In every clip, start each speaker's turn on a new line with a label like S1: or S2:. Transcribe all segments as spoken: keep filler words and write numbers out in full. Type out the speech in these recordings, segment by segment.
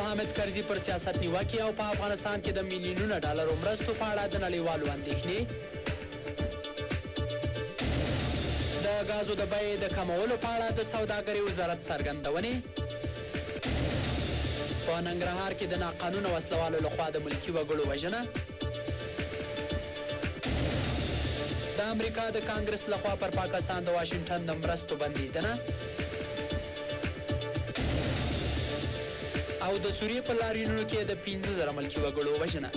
S1: حامد کرزي پر سیاست نیوکې او په افغانستان کې د میلیونونو ډالرو مرستو په اړه د نړیوالو اندېښنې، د غازو د بیې د کمولو په اړه د سوداګرۍ وزارت څرګندونې، په ننګرهار کې د ناقانونه وسلوالو لخوا د ملکي وګړو وژنه، د امریکا د کانګرس لخوا پر پاکستان د واشنګټن د مرستو بندیدنه او د سوریې په لاریونونو کې د پنځه زره ملکي وګړو وژنه.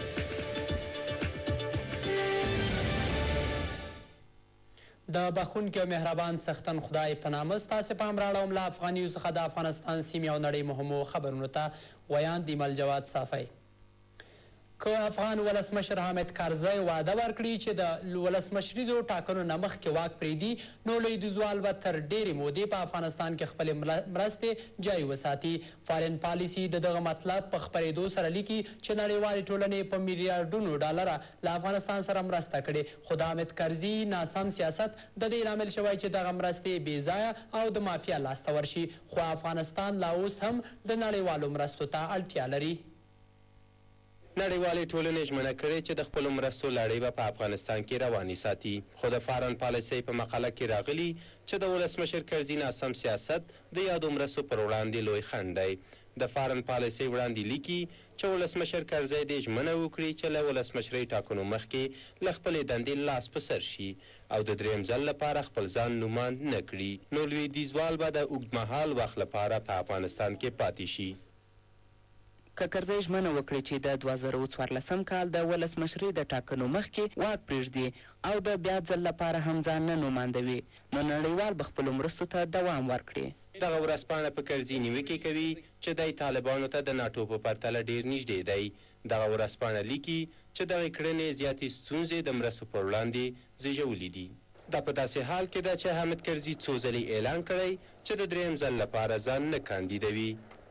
S1: د بخښونکي او مهربان څښتن خدای په نامه ستاسې پام راړوم له افغانیو څخه د افغانستان سیمې او نړۍ مهمو خبرونو ته. ویاند ایمل جواد صافی. که افغان ولسمشر حامد کرزی وعده ورکړي چې د ولسمشریزو ټاکنو نه مخکې واک پرېږدي، نو لویدیځوال به تر ډېرې مودې په افغانستان کې خپلې مرستې جاري وساتي. فارن پالیسي د دغه مطلب په خپرېدو سره لیکي چې نړیوالې ټولنې په میلیارډونو ډالره له افغانستان سره مرسته کړې، خو د حامد کرزي ناسم سیاست د دې لامل شوی چې دغه مرستې بې ځایه او د مافیا لاسته ورشي، خو افغانستان لا اوس هم د نړیوالو مرستو ته اړتیا لري.
S2: نړیوالې ټولنې ژمنه کړې چې د خپلو مرستو لړۍ به په افغانستان کې روانې ساتي، خو د فارن پالیسۍ په مقاله کې راغلي چې د ولسمشر کرزي ناسم سیاست د یادو مرستو پر وړاندې لوی خنډ دی. د فارن پالیسۍ وړاندې لیکي چې ولسمشر کرزی دې ژمنه وکړي چې له ولسمشرۍ ټاکنو مخکې له خپلې دندې لاس په سر شي او د دریم ځل لپاره خپل ځان نومان نه کړي، نو لویدیځوال به د اوږدمهال وخت لپاره په افغانستان کې پاتې شي.
S3: که کرزی ژمنه وکړي چې د دوه زره څوارلسم کال د ولسمشرۍ د ټاکنو مخکې واک پرېږدي او د بیا ځل لپاره هم ځان نه نوماندوي، نو نړیوال به خپلو مرستو ته دوام ورکړي.
S2: دغه ورځپاڼه په کرزي نیوکې کوي چې دی طالبانو ته د ناټو په پرتله ډېر نږدې دی. دغه ورځپاڼه لیکي چې دغې کړنې زیاتې ستونزې د مرستو پر وړاندې زېږولي دي. دا په داسې حال کې ده چې حامد کرزي څو ځلې اعلان کړی چې د دریم ځل لپاره ځان نه کاندیدوي.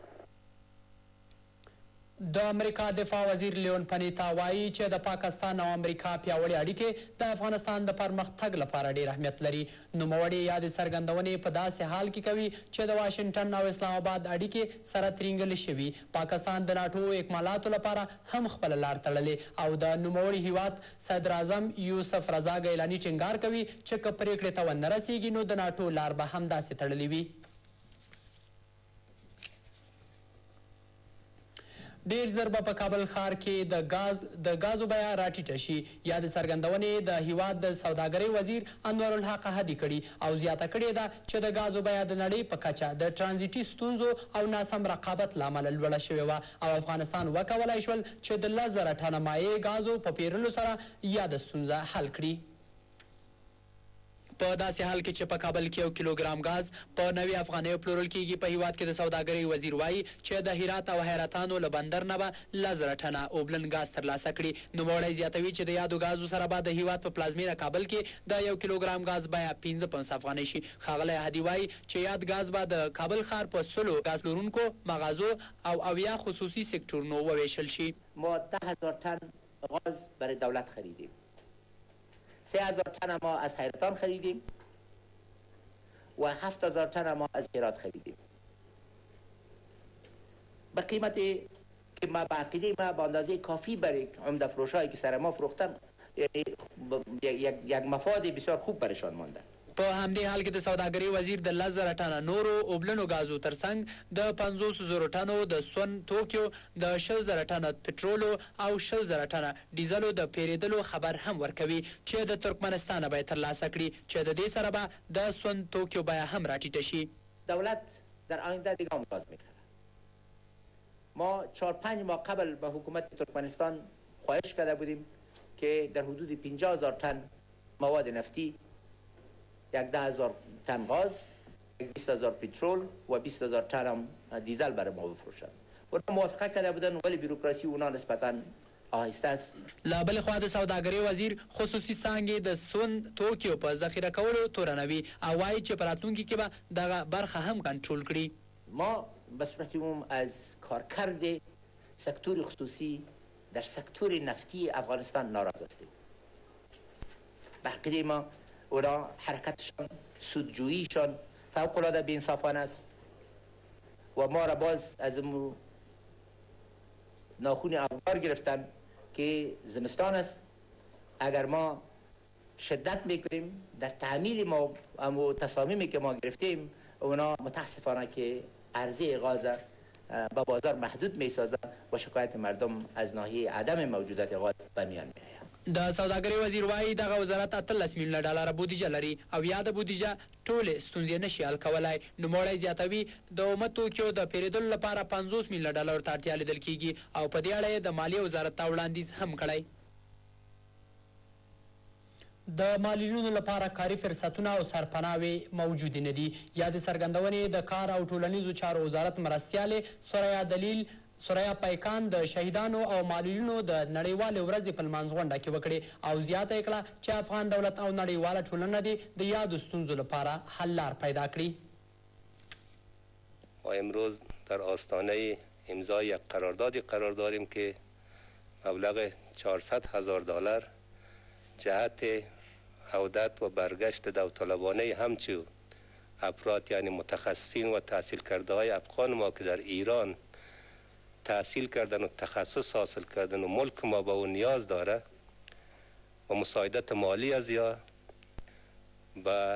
S1: د امریکا دفاع وزیر لیون پنیتا وایي چې د پاکستان او امریکا پیاوړې اړیکې د افغانستان د پرمختګ لپاره ډېر اهمیت لري. نوموړې یادې څرګندونې په داسې حال کې کوي چې د واشنګټن او اسلام آباد اړیکې سره ترینګلې شوي. پاکستان د ناټو اکمالاتو لپاره هم خپله لار تړلې او د نوموړي هیواد صدر اعظم یوسف رضا ګیلاني ټینګار کوي چې که پرېکړې ته ونه رسېږي نو د ناټو لار به هم داسې تړلې وي. ډېر ژر به په کابل ښار کې د ګاز د ګازو بیه راټیټه شي. یادې څرګندونې د هیواد د سوداګرۍ وزیر انوارالحق هدي کړي او زیاته کړې ده چې د ګازو بیه د نړۍ په کچه د ټرانزیټي ستونزو او ناسم رقابت له امله لوړه شوې وه او افغانستان وکولی شول چې د لس زره ټنه مایع ګازو په پیرلو سره یاده ستونزه حل کړي. په داسې حال کې چې په کابل کې یو کیلوګرام ګاز په نوي افغانیو پلورل کېږي، په هیواد کې د سوداګرۍ وزیر وایي چې د هرات او حیرتانو له بندر نه به لس زره ټنه اوبلن ګاز ترلاسه کړي. نوموړی زیاتوي چې د یادو ګازو سره به د هیواد په پلازمینه کابل کې د یو کیلوګرام ګاز بیه پنځه پنځوس افغانۍ شي. ښاغلی هدي وایي چې یاد ګاز به د کابل ښار په سلو ګاز پلورونکو مغازو او اویا خصوصي سکتورونو وویشل شي.
S4: ما ده هزار تن غاز برای دولت خریدیم، سه هزار تن ما از حیرتان خریدیم و هفت هزار تن ما از هرات خریدیم به قیمتی که ما به عقیده ما به اندازه کافی برای عمده فروشایی که سر ما فروختن یک یک مفاد بسیار خوب برشان مانده.
S1: په همدې حال کې د سوداګرۍ وزیر د لس زره ټنه نورو اوبلنو ګازو ترڅنګ د پنځوس زرو ټنو د سون توکیو، د شل زره ټنه پټرولو او شل زره ټنه ډیزلو د پیرېدلو خبر هم ورکوي چې د ترکمنستانه به یې ترلاسه کړي چې د دې سره به د سون توکیو بیه هم راټیټه شي.
S4: دولت در آینده دیگه هم گاز میخره. ما چهار پنج ماه قبل به حکومت ترکمنستان خواهش کرده بودیم که در حدود پنجاه هزار تن مواد نفتی، یک ده هزار تن غاز، یک بیست هزار پترول و بیست هزار تن هم دیزل برای ما بفروشند. اونا موافقه کرده بودن ولی بیروکراسی اونا نسبتاً آهسته است.
S1: له بلې خوا د سوداګرۍ وزیر خصوصي څانګې د سون توکیو په ذخیره کولو تورنوي او وایي چې په راتلونکي کې به دغه برخه هم کنټرول کړي.
S4: ما به صورت عموم از کارکرد سکتور خصوصی در سکتور نفتی افغانستان ناراض هستیم. به عقیده ما اونا حرکتشان، سودجوییشان فوق العاده بی‌انصافانه است و ما را باز از ناخون افگار گرفتن که زمستان است. اگر ما شدت میکنیم در تعمیل ما و تصامیمی که ما گرفتیم، اونا متاسفانه که عرضه غاز به بازار محدود میسازه و شکایت مردم از ناحیه عدم موجودیت غاز به میان میآید.
S1: د سوداګرۍ وزیر وایي دغه وزارت اتلس میلیونه ډالره بودیجه لري او یا د بودیجه ټولې ستونزې نشي حل کولی. نوموړی زیاتوي د اومه توکیو د پیرودلو لپاره پنځوس میلیونه ډالرو ته اړتیا لیدل کیږي او په دې اړه یې د مالیې وزارت ته وړاندیز هم کړی. د معلولینو لپاره کاري فرصتونه او سرپناوې موجودې نه دي. یا د څرګندونې د کار او ټولنیزو چارو وزارت مرستیالې سوریا دلیل سوریا پیکان د شهیدانو او معلولینو د نړیوالې ورځې په لمانځ غونډه کې وکړې او زیاته یې کړه چې افغان دولت او نړیواله ټولنه دې د یادو ستونزو لپاره حل لار پیدا کړي.
S5: ما امروز در آستانه امضای یک قراردادی قرار داریم که مبلغ چهارصد هزار دلار جهت عودت و برگشت داوطلبانه همچون افراد یعنی متخصصین و تحصیل کرده های افغان ما که در ایران تحصیل کردن و تخصص حاصل کردن و ملک ما به اون نیاز داره و مساعدت مالی از یا با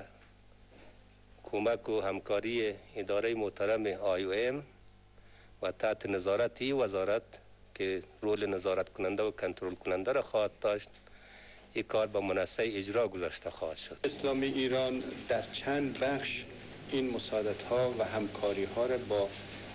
S5: کمک و همکاری اداره محترم آی او ام و تحت نظارت این وزارت که رول نظارت کننده و کنترل کننده را خواهد داشت، این کار به منصه اجرا گذاشته خواهد شد.
S6: اسلامی ایران در چند بخش این مساعدت ها و همکاری ها را با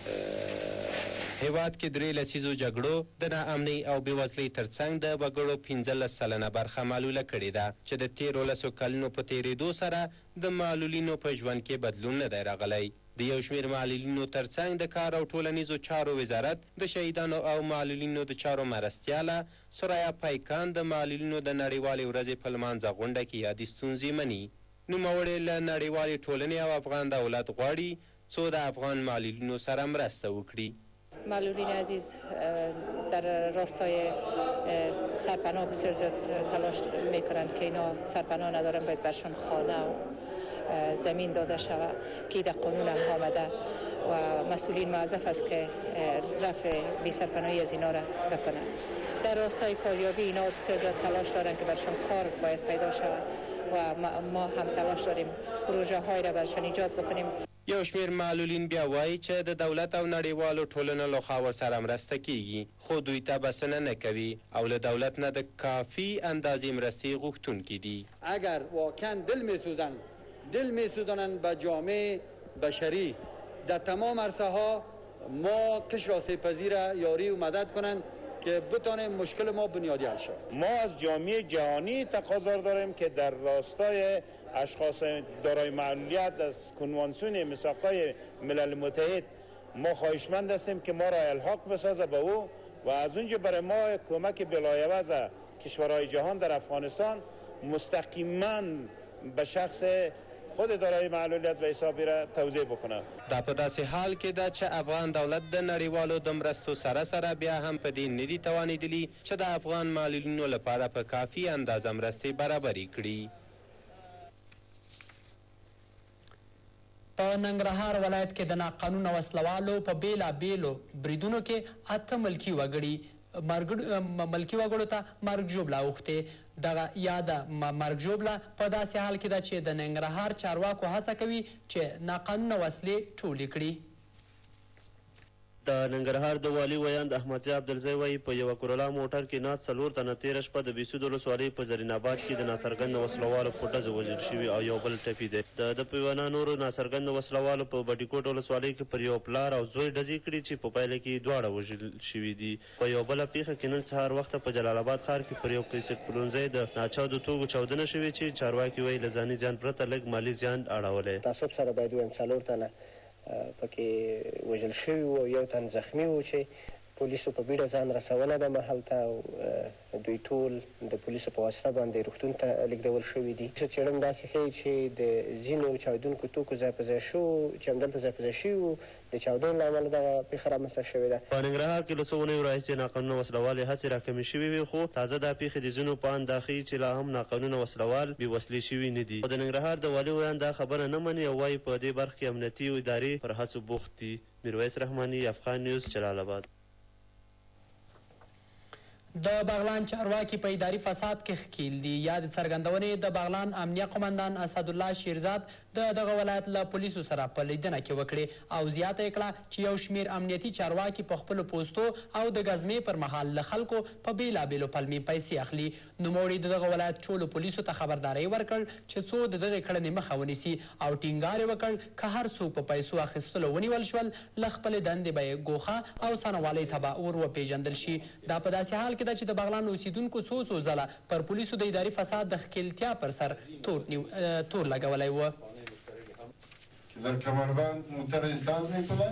S2: هیواد کې درې لسیزو جګړو د ناامنۍ او بېوزلۍ ترڅنګ د وګړو پنځلس سلنه برخه معلوله کړې ده چې د تېرو لسو کلونو په تېرېدو سره د معلولینو په ژوند کې بدلون نه دی راغلی. د یو شمېر معلولینو ترڅنګ د کار او ټولنیزو چارو وزارت د شهیدانو او معلولینو د چارو مرستیاله سوریا پیکان د معلولینو د نړیوالې ورځې په لمانځه غونډه کې یادې ستونزې مني. نوموړی له نړیوالې ټولنې او افغان دولت غواړي څو د افغان معلولینو سره مرسته وکړي.
S7: معلولین عزیز در راستای سرپناه بسیار زیاد تلاش میکنن که اینا سرپناه ندارن، باید برشان خانه و زمین داده شود که در قانون هم آمده و مسئولین موظف است که رفع بی سرپناهی از اینا را بکنن. در راستای کاریابی اینا بسیار زیاد تلاش دارن که برشان کار باید پیدا شود و ما هم تلاش داریم پروژه های را برشان ایجاد بکنیم.
S2: یو شمېر معلولین بیا وایي چې د دولت او نړیوالو ټولنو لخوا ورسره مرسته کیږي خو دوی ته بسنه نه کوي او له دولت نه د کافی اندازې مرستې غوښتونکي دي.
S8: اگر واقعا دل میسوزن دل میسوزانن به جامعه بشری در تمام عرصه ها ما کش را سپذیر یاری و مدد کنن که بتونه مشکل ما بنیادی حل شود.
S9: ما از جامعه جهانی تقاضا داریم که در راستای اشخاص دارای معلولیت از کنوانسیون میثاق‌های ملل متحد ما خواهشمند هستیم که ما را الحاق بسازه به او و از اونجا برای ما کمک بلایعوض کشورهای جهان در افغانستان مستقیما به شخص خود دارای معلولیت و حسابی را توضیح بکنه.
S2: دا په داسې حال کې ده چې افغان دولت د نړیوالو د مرستو سره سره بیا هم په دې نه دي توانېدلي چې د افغان معلولینو لپاره په کافي اندازه مرستې برابرې کړي. په ننګرهار ولایت کې د ناقانونه وسلوالو په بېلابېلو بریدونو کې اته ملکي وګړي ملکي وګړو ته مرګ ژوبله اوښتې. دغه یاده مرګ ژوبله په داسې حال کې ده چې د ننګرهار چارواکو هڅه کوي چې ناقانونه وسلې ټولې کړي.
S10: د ننګرهار د والي ویاند احمدزی عبدالزی وایي په یوه کرولا موټر کې ناست څلور تنه تېره شپه د بیسود ولسوالۍ په زرین آباد کې د ناڅرګنده وسلوالو په ډزو وژل شوي او یو بل ټپي دی. د ده په وینا نورو ناڅرګنده وسلوالو په بټي کوټ ولسوالۍ کې پر یو پلار او زوی ډزې کړي چې په پایله کې دواړه وژل شوي دي. په یو بله پیښه کې نن سهار وخته په جلال آباد ښار کې پر یو قیصق پلورنځی د ناچاودو توکو چاودنه شوې چې چارواکي وایي له ځاني زیان پرته لږ مالي زیان اړولی.
S11: تعصب سره باید ووایم څلور تنه پکې وژل شوي وو، یو تن زخمي و چې پولیسو په بیړه ځان رسولی ده محل ته او دوی ټول د پولیسو په واسطه باندې روغتون ته لیږدول شوي دي. څېړنه داسې ښیي چې د ځینو چاودونکو توکو ځای په ځای شو چې همدلته ځای په ځای شوي وو، د چاودنې له امله دغه پیښه رامنځته شوې ده.
S10: په ننګرهار کې له څو اونیو راهیسې ناقانونه وسلوالې هڅې راکمې شوې وې خو تازه دا پیښې د ځینو په اند دا ښیي چې لا هم ناقانونه وسلوال بې وسلې شوي نه دي. خو د ننګرهار د والي ویاند دا خبره نه مني او وایي په دې برخه کې امنیتي ادارې پر هڅو بوخت دي. میرویس رحماني، افغان نیوز، جلال آباد.
S1: د بغلان چارواکي په اداري فساد کې ښکیل دي. یا د څرګندونې د بغلان امنیه قمندان اسدالله شیرزاد د دغه ولایت له پولیسو سره په لیدنه کې وکړې او زیاته یې کړه چې یو شمېر امنیتي چارواکي په خپلو پوستو او د ګزمې پر مهال له خلکو په بېلابېلو پلمې پیسې اخلي. نوموړي د دغه ولایت ټولو پولیسو ته خبرداری ورکړ چې څو د دغې کړنې مخه ونیسي او ټینګار یې وکړ که هر څوک په پیسو اخیستلو ونیول شول له خپلې دندې به یې ګوښه او سنوالۍ ته به ور وپېژندل شي. دا په داسې حال کې ده چې د بغلان اوسیدونکو څو څو ځله پر پولیسو د اداري فساد د ښکیلتیا پر سر تور لګولی و.
S12: در کمربند موتر استارت میکنه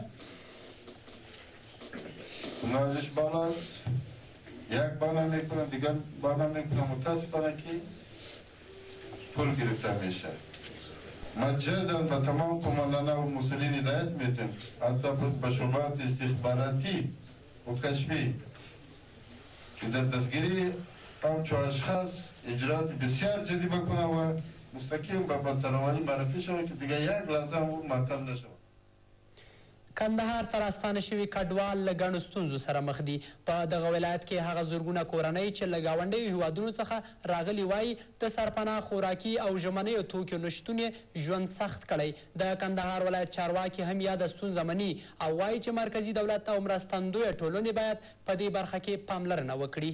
S12: نازش بالاست یک بانه میکنه دیگر بانه میکنه متاسفانه که پول گرفته میشه. ما جدا به تمام کماندانا و مسئولین هدایت میدیم حتی به شعبات استخباراتی و کشفی که در دستگیری همچو اشخاص اجرات بسیار جدی بکنه و مستقیم به بدسروانی معرفی شود که دیگه یک لحظه هم او معطل نشود.
S1: کندهار ته راستانه شوي کډوال له ګڼو ستونزو سره مخ دي. په دغه ولایت کې هغه زرګونه کورنۍ چې له ګاونډیو هیوادونو څخه راغلي وایي د سرپناه خوراکي او ژمنیو توکو نشتون یې ژوند سخت کړی. د کندهار ولایت چارواکي هم یاده ستونزه مني او وایي چې مرکزي دولت او مرستندویه ټولنې باید په دې برخه کې پاملرنه وکړي.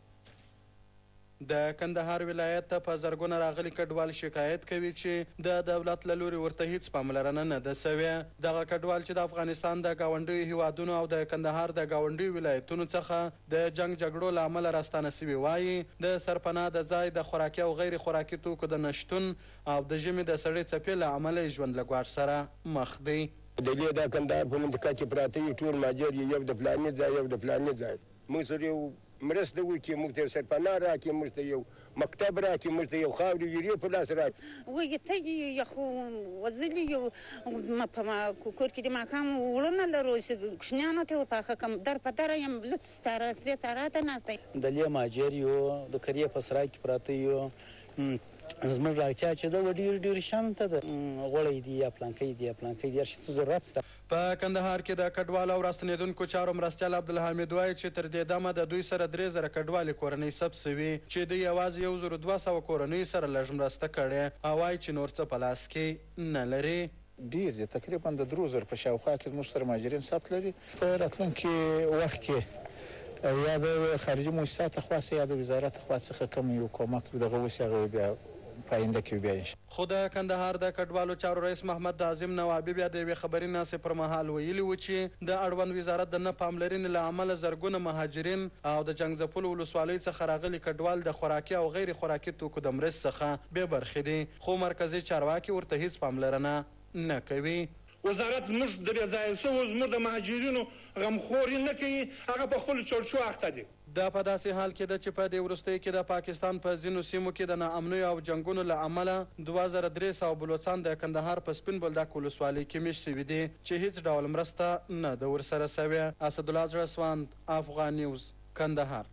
S13: د کندهار ولایت ته په زرګونه راغلي کډوال شکایت کوي چې د دولت له لوري ورته هیڅ پاملرنه نه ده سوې. دغه کډوال چې د افغانستان د ګاونډیو هیوادونو او د کندهار د ګاونډیو ولایتونو څخه د جنګ جګړو له امله راستانه سوي وایي د سرپناه د ځای د خوراکي او غیر خوراکي توکو د نشتون او د ژمي د سړې څپې له امله ژوند له ګواښ سره مخ دی.
S14: د دې د کندهار په منطقه کې پراته یو ټول مهاجر یو د فلاني ځای یو د فلاني ځای موږ سره یو مرسته وکړي موږ ته سرپناه راکړي موږ ته یو مکتب راکړي موږ ته یو خاورې یورې په لاس راکړي.
S15: وایي ته یو خو وزلي یو په کور کې د ماښام وړونه لرو کوچنیانو ته ورپاخه کړم در په دره یم لڅ سره سرې سارا ته ناسته یم.
S16: د لې مهاجر یو د کریې په سرای کې پراته یو زموږ راکچا چې ده ډېر ډېر شانته ده غوړی دي یا پلانکی دي یا پلانکی دي هر شي ته ضرورت شته.
S13: په کندهار کې د کډوالو او راستنېدونکو چارو مرستیال عبدالحمید وایي چې تر دې دمه د دوی سره درې زره کډوالې کورنۍ ثبت سوي چې دوی یوازې یو زرو دوه سوه کورنیو سره لږ مرسته کړې او وایي چې نور څه په لاس کې نه لري.
S17: ډېر دي تقریبا د درو زرو په شاوخوا کې زموږ سره مهاجرین ثبت لري. په راتلونکي وخت کې یا د خارجي مؤسساتو خوا څخه یا د وزارت خوا څخه کوم یو کومک دغه وسي هغه بیا پاینده کې بیا.
S13: خو د کندهار د کډوالو چارو رئیس محمد عظیم نوابي بیا د یوې خبري ناستې پر مهال ویلي و چې د اړوند وزارت د نه پاملرنې له امله زرګونه مهاجرین او د جنګ ځپلو ولسوالیو څخه راغلي کډوال د خوراکي او غیر خوراکي توکو د مرستې څخه بې برخې دي خو مرکزي چارواکي ورته هیڅ پاملرنه نه کوي.
S18: وزارت زموږ د بې ځایه سوو زموږ د مهاجرینو غمخوري نه کوي هغه په خپلو چړچو اخته دي.
S13: دا په داسې حال کې ده چې په دې وروستیو کې د پاکستان په ځینو سیمو کې د ناامنیو او جنګونو له امله دوه زره درې سوه بلوڅان د کندهار په سپین بولدک ولسوالۍ کې مېشت سوي دي چې هیڅ ډول مرسته نه ده ورسره سوې. اسدالله زړهسوند، افغان نیوز، کندهار.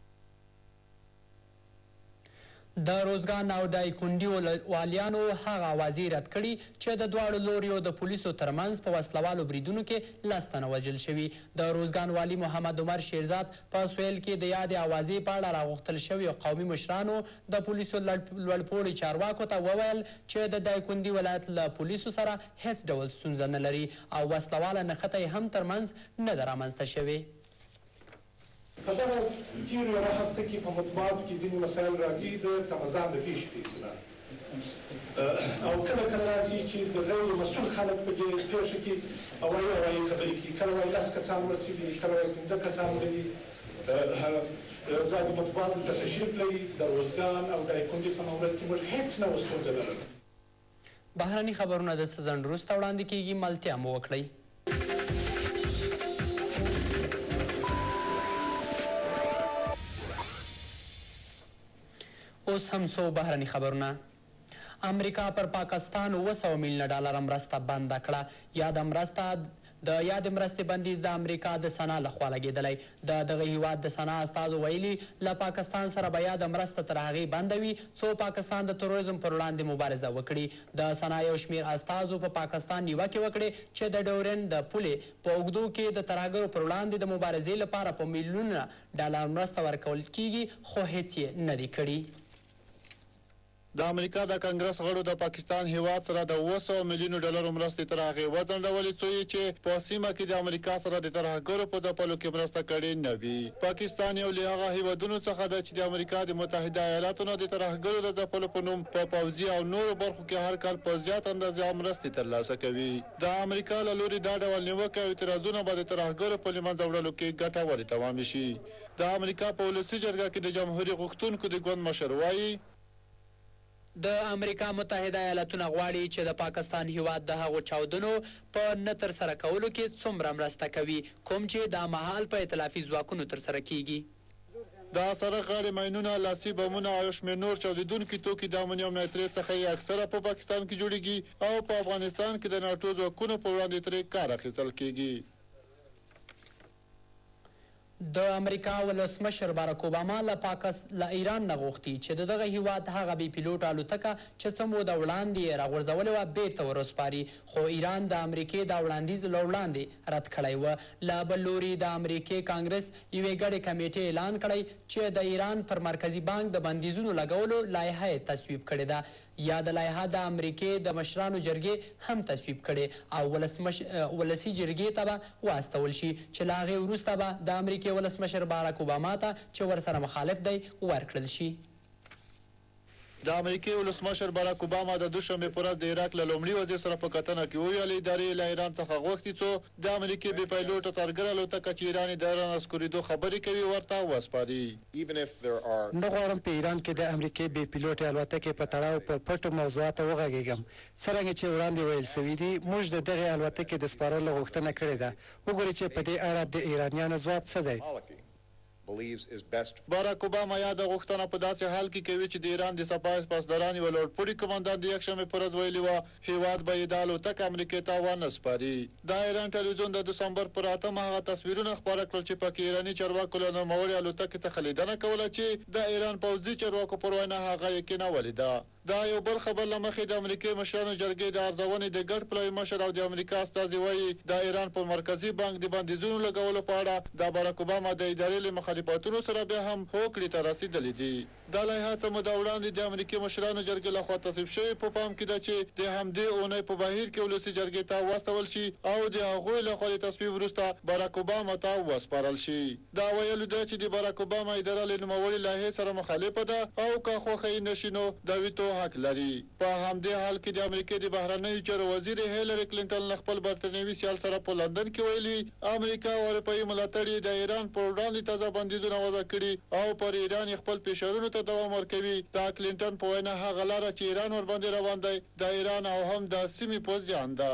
S1: د روزګان او دایکنډي والیانو هغه اوازې رد کړي چې د دواړو لوریو د پولیسو ترمنځ په وسلوالو بریدونو کې لس تنه وژل شوي. د روزګان والي محمد عمر شیرزاد په سویل کې د یادې اوازې په اړه راغوښتل شویو قومي مشرانو د پولیسو لوړپوړي چارواکو ته وویل چې د دایکنډي ولایت له پولیسو سره هیڅ ډول ستونزه نه لري او وسلواله نښته یې هم ترمنځ نه ده رامنځته شوې.
S19: په دغه تېرو یوه هفته کې په مطبوعاتو کې ځینې مسایل راځي د تمزان د پیښې په اطلاع او کله کله راځي چې د غیر مسؤل خلک په دې پیښه کې وایي وایي خبرې کوي کله وایي لس کسان ورسېدي کله وایي پنځه کسان ورغلي. دا د مطبوعاتو ته تشریف لري د روزګان او دایکنډي په مورد کې موږ هېڅ نه ستونزه لرله.
S1: بهرني خبرونه د څه ځنډ وروسته وړاندې کېږي. ملتیا مو وکړئ. اوس هم څو بهرني خبرونه. امریکا پر پاکستان اوه سوه میلیونه ډالره مرسته بنده کړه. یاده مرسته د یادې مرستې بندیز د امریکا د سنا لخوا لګېدلی. د دغه هیواد د سنا استازو ویلي له پاکستان سره به یاده مرسته تر هغې بنده وي څو پاکستان د تروریزم پر وړاندې مبارزه وکړي. د سنا یو شمېر استازو په پاکستان نیوکې وکړې چې د ډورین د پولې په اوږدو کې د ترهګرو پر وړاندې د مبارزې لپاره په میلیونونه ډالر مرسته ورکول کیږي خو هیڅ یې نه دي کړي.
S20: د امریکا د کانګرس غړو د پاکستان هیواد سره د اوه سوه میلیونو ډالرو مرستې تر هغې وځنډولې څو چې په سیمه کې د امریکا سره د ترهګرو په ځپلو کې مرسته کړې نه وي. پاکستان یو له هغه هیوادونو څخه ده چې د امریکا د متحده ایالاتو نه د ترهګرو د ځپلو په نوم په پوځي او نورو برخو کې هر کال په زیات اندازه مرستې ترلاسه کوي. د امریکا له لوري دا ډول نیوکې او اعتراضونه به د ترهګرو په له منځه وړلو کې ګټورې تمامې شي. د امریکا په ولسي جرګه کې د جمهوري غوښتونکو د ګوند مشر وایي
S1: د امریکا متحده ایالاتونه غواړي چې د پاکستان هیواد د هغو چاودنو په نه ترسره کولو کې څومره مرسته کوي کوم چې دا مهال په ائتلافي ځواکونو ترسره کیږي.
S20: د سره غاړې ماینونه، لاسي بمونه او یو شمېر نور چاودېدونکي توکي د امونیم نایتریت څخه یې اکثره په پاکستان کې جوړیږي او په افغانستان کې د ناټو ځواکونو په وړاندې ترې کار اخیستل کیږي.
S1: د امریکا ولسمشر باراک اوباما له پاکستان له ایران نه غوښتي چې د دغه هیواد هغه بې پیلوټ الوتکه چې څه موده وړاندې یې راغورځولې وه بېرته ورسپاري خو ایران د امریکې دا وړاندیز له وړاندې رد کړی و. له بل لوري د امریکې کانګرس یوې ګډې کمیټې اعلان کړی چې د ایران پر مرکزي بانک د بندیزونو لګولو لایحه یې تصویب کړې ده. یا د لایحه د امریکې د مشرانو جرګې هم تصویب کړي او ولسي جرګې ته به واستول شي چې له هغې وروسته به د امریکې ولسمشر باراک اوباما ته چې ورسره مخالف دی ورکړل شي.
S20: د امریکې ولسمشر باراک اوباما د دوشنبې په ورځ د عراق له لومړي وزیر سره په کتنه کې وویل ادارې له ایران څخه غوښتي څو د امریکې بې پیلوټه څارګره الوتکه چې ایران یې د ایران اسکورېدو خبرې کوي ورته وسپاري.
S21: نه غواړم په ایران کې د امریکې بې پیلوټې الوتکې په تړاو په پټو موضوعاتو وغږېږم. څرنګه چې وړاندې ویل سوي دي موږ د دغې الوتکې د سپارلو غوښتنه کړې ده. وګورئ چې په دې اړه د ایرانیانو ځواب څه دی.
S20: باراک اوباما یاده غوښتنه په داسې حال کې کوي چې د ایران د سپاه پاسداران یوه لوړپوړي قمندان د یکشنبې په ورځ ویلي وه هیواد به یې دا الوتکه امریکې ته ونه سپاري. د ایران ټلویزیون د دسمبر پر اتمه هغه تصویرونه خپاره کړل چې پکې ایراني چارواکو له نوموړې الوتکې څخه لیدنه کوله چې د ایران پوځي چارواکو پر وینا هغه یقینه ولیده. دا یو بل خبر له مخې د امریکې مشرانو جرګې د ارزونې د ګډ پلوي مشر او د امریکا استازي وایي د ایران پر مرکزي بانک د بندیزونو لګولو په اړه د باراک اوباما د ادارې له مخالفتونو سره بیا هم هوکړې ته رسېدلي دي. دا لایحه څه موده وړاندې د امریکې مشرانو جرګې لخوا تصویب شوې په پام کې ده چې د همدې اونۍ په بهیر کې ولسي جرګې ته واستول شي او د هغوی لخوا د تصویب وروسته باراک اوباما ته وسپارل شي. دا ویلو ده چې د باراک اوباما اداره له نوموړې لایحې سره مخالفه ده او که خوښه یې نه شي نو د ویتو حق لري. په همدې حال کې د امریکې د بهرنیو چارو وزیر هیلری کلینټن له خپل برتانوي سیال سره په لندن کې ویلي امریکا او اروپایي ملاتړي د ایران پر وړاندې تازه بندیزونه وضع کړي او پر ایران خپل فشارونو ته دوام ورکوي. د کلینټن په وینا هغه لاره چې ایران ورباندې روان دی د ایران او هم د سیمې په زیان ده.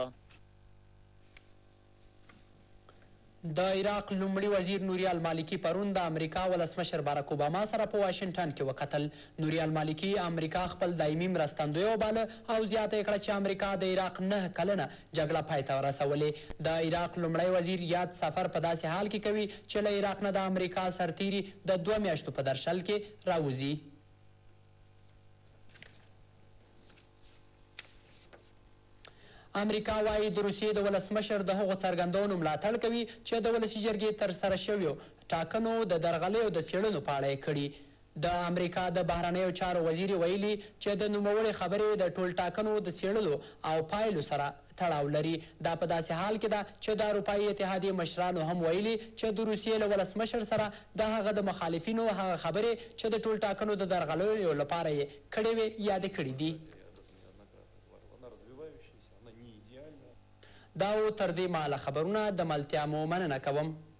S1: د عراق لومړي وزیر نوري المالکي پرون د امریکا ولسمشر باراک اوباما سره په واشنګټن کې وکتل. نوري المالکي امریکا خپل دایمي مرستندوی وباله او زیاته کړه چې امریکا د عراق نه کلنه جګړه پای ته ورسولې. د عراق لومړی وزیر یاد سفر په داسې حال کې کوي چې له عراق نه د امریکا سرتیري د دوه میاشتو په درشل کې راوځي. امریکا وايي د روسیې د ولسمشر د هغو څرګندونو ملاتړ کوي چې د ولسي جرګې ترسره شویو ټاکنو د درغلیو د څېړنو په اړه یې کړي. د امریکا د بهرنیو چارو وزیر ویلي چې د نوموړې خبرې د ټول ټاکنو د څېړلو او پایلو سره تړاو لري. دا په داسې حال کې ده چې د اروپایي اتحادیې مشرانو هم ویلي چې د روسیې له ولسمشر سره د هغه د مخالفینو هغه خبرې چې د ټول ټاکنو د درغلیو لپاره یې کړې وې یادې کړي دي. دا و تر دې مهاله خبرونه د ملتیا مو مننه کوم.